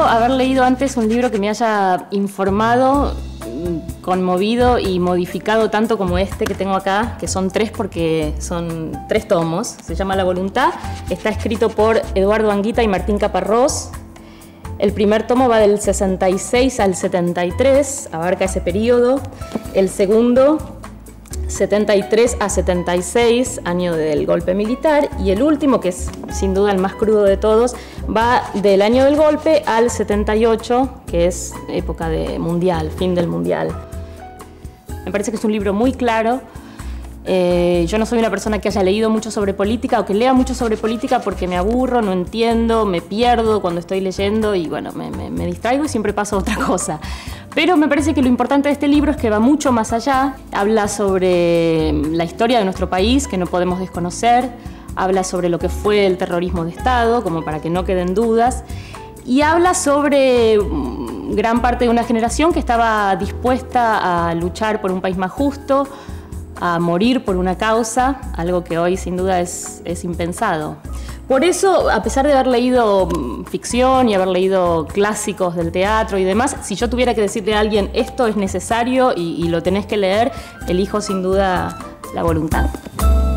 haber leído antes un libro que me haya informado, conmovido y modificado tanto como este que tengo acá, que son 3 porque son 3 tomos. Se llama La Voluntad, está escrito por Eduardo Anguita y Martín Caparrós. El primer tomo va del 66 al 73, abarca ese periodo. El segundo, 73 a 76, año del golpe militar. Y el último, que es sin duda el más crudo de todos, va del año del golpe al 78, que es época de mundial, fin del mundial. Me parece que es un libro muy claro. Yo no soy una persona que haya leído mucho sobre política o que lea mucho sobre política porque me aburro, no entiendo, me pierdo cuando estoy leyendo y bueno, me distraigo y siempre pasa otra cosa. Pero me parece que lo importante de este libro es que va mucho más allá. Habla sobre la historia de nuestro país que no podemos desconocer, habla sobre lo que fue el terrorismo de Estado, como para que no queden dudas, y habla sobre gran parte de una generación que estaba dispuesta a luchar por un país más justo, a morir por una causa, algo que hoy sin duda es impensado. Por eso, a pesar de haber leído ficción y haber leído clásicos del teatro y demás, si yo tuviera que decirle a alguien esto es necesario y lo tenés que leer, elijo sin duda La Voluntad.